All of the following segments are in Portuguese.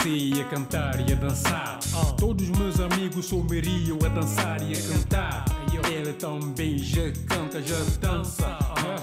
cresci a cantar e a dançar. Todos os meus amigos só me riam a dançar e a cantar. Ele também já canta, já dança.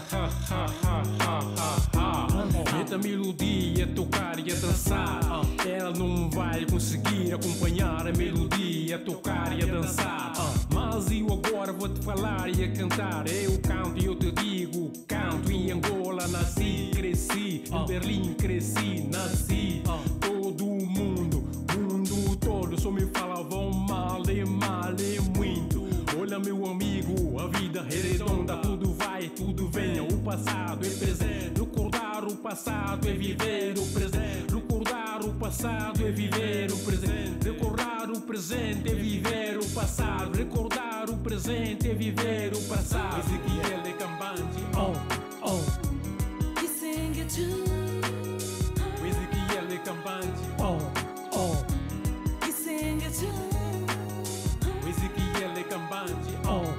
Meta melodia, a tocar e a dançar. Ela não vai conseguir acompanhar a melodia, a tocar e a dançar. Mas eu agora vou te falar e a cantar. Eu canto e eu te digo, canto em Angola, nasci, cresci. Em Berlim cresci, nasci. Todo mundo todo só me falavam mal e muito. Olha meu amigo, a vida é redonda. Tudo vai, tudo vem. O passado é presente. Recordar o passado é viver o presente. Recordar o passado é viver o presente. Recordar o presente é viver o passado. Recordar o presente é viver o passado. Ezequiel Cambange, You sing it too. Ezequiel Cambange, You sing it too. Ezequiel Cambange,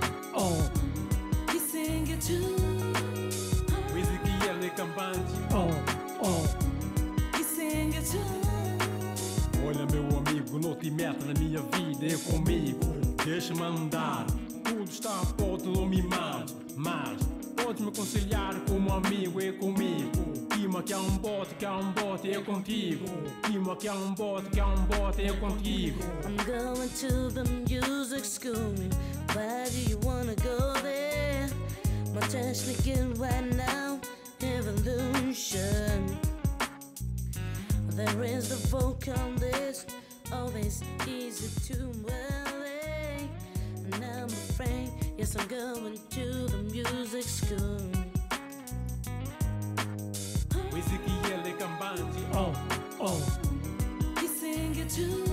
You sing it too. Ezequiel Cambange. You sing it too. Olha meu amigo, não te meta na minha vida, é comigo. Deixa-me andar, tudo está pode não me mimar. Mas podes me aconselhar como amigo, é comigo. Ima que há um bote, é contigo. Ima que há um bote, é contigo. I'm going to the music school. Why do you wanna go there? My technique right now, evolution. There is the vocal list, always easy to relate. And I'm afraid, yes, I'm going to the music school. Ezequiel Cambange, You sing it too.